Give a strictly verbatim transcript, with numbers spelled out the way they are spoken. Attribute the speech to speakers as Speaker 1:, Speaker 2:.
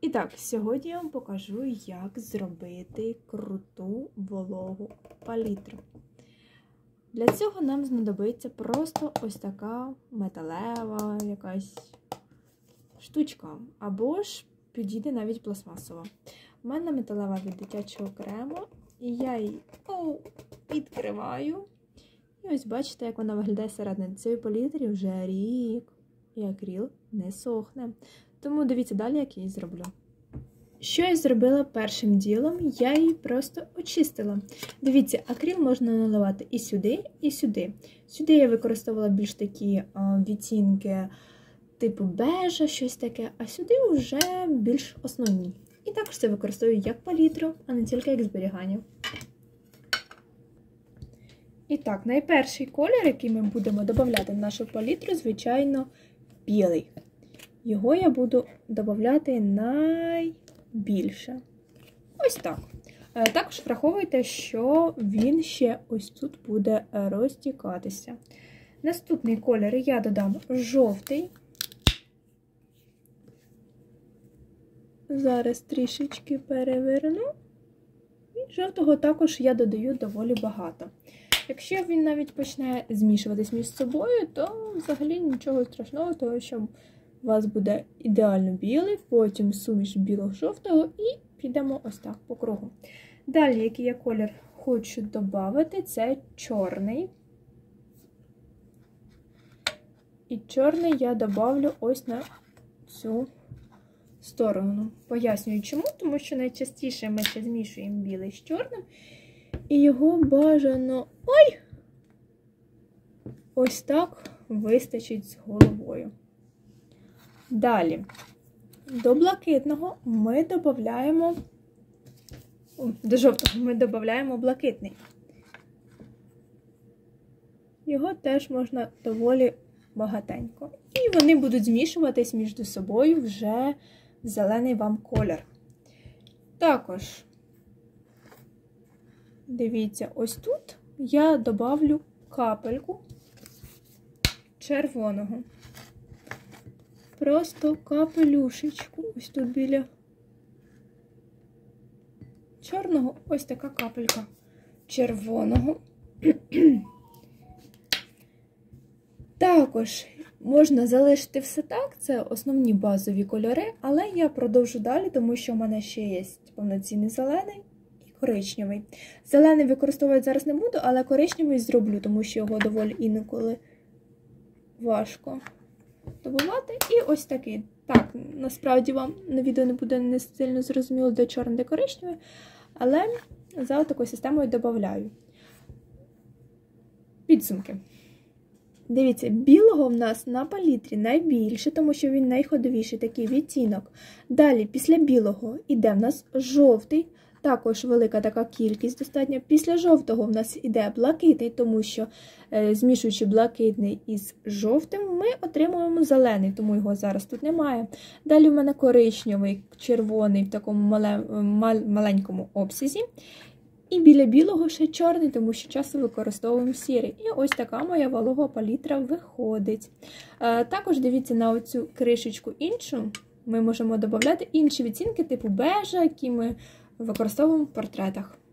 Speaker 1: І так, сьогодні я вам покажу, як зробити круту вологу палітру. Для цього нам знадобиться просто ось така металева якась штучка, або ж підійде навіть пластмасова. У мене металева від дитячого крему, і я її о, відкриваю. І ось бачите, як вона виглядає всередині. Цієї палітрі вже рік, і акрил не сохне. Тому дивіться далі, як я її зроблю. Що я зробила першим ділом? Я її просто очистила. Дивіться, акрил можна наливати і сюди, і сюди. Сюди я використовувала більш такі а, відтінки типу бежа, щось таке, а сюди вже більш основні. І також це використовую як палітру, а не тільки як зберігання. І так, найперший колір, який ми будемо додавати в нашу палітру, звичайно, білий. Його я буду додавати найбільше. Ось так. Також враховуйте, що він ще ось тут буде розтікатися. Наступний колір я додам жовтий. Зараз трішечки переверну. І жовтого також я додаю доволі багато. Якщо він навіть почне змішуватись між собою, то взагалі нічого страшного, тому що у вас буде ідеально білий, потім суміш біло-жовтого і підемо ось так по кругу. Далі, який я колір хочу додати, це чорний. І чорний я добавлю ось на цю сторону. Пояснюю чому, тому що найчастіше ми ще змішуємо білий з чорним, і його бажано, ой, ось так вистачить з головою. Далі, до блакитного ми додаємо, до жовтого ми додаємо блакитний. Його теж можна доволі багатенько. І вони будуть змішуватись між собою вже в зелений вам колір. Також, дивіться, ось тут я добавлю капельку червоного. Просто капелюшечку, ось тут біля чорного, ось така капелька червоного. Також можна залишити все так, це основні базові кольори, але я продовжу далі, тому що в мене ще є повноцінний зелений і коричневий. Зелений використовувати зараз не буду, але коричневий зроблю, тому що його доволі інколи важко добувати. І ось такий. Так, насправді вам на відео не буде не сильно зрозуміло, де чорний, де коричневий, але за такою системою додаю. Підсумки. Дивіться, білого в нас на палітрі найбільше, тому що він найходовіший такий відтінок. Далі, після білого йде в нас жовтий, також велика така кількість достатньо. Після жовтого в нас йде блакитний, тому що е, змішуючи блакитний із жовтим, ми отримуємо зелений, тому його зараз тут немає. Далі в мене коричневий, червоний в такому мале, мал, маленькому обсязі. І біля білого ще чорний, тому що часто використовуємо сірий. І ось така моя волога палітра виходить. Е, також дивіться на оцю кришечку іншу. Ми можемо додати інші відтінки типу бежа, які ми використовуємо в портретах.